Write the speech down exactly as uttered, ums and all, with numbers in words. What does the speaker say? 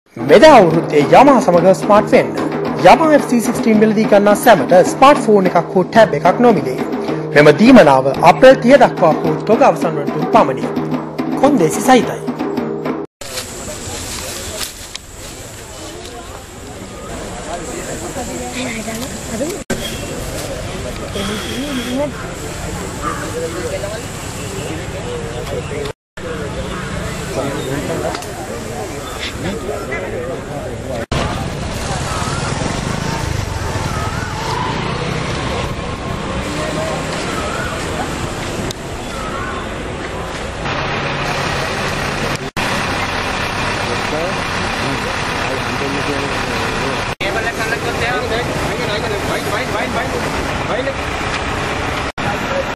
මෙදා අවුරුද්දේ Yamaha සමග ස්මාර්ට් වෙන්න. Yamaha F C සික්ස්ටීන් මිලදී ගන්නා සැමට ස්මාර්ට් ෆෝන් එකක් හෝ ටැබ් එකක් නොමිලේ. මෙම දීමනාව අප්‍රේල් තිහ දක්වා හෝ තොග අවසන් වනතුරු පමණි. කොන්දේසි සහිතයි.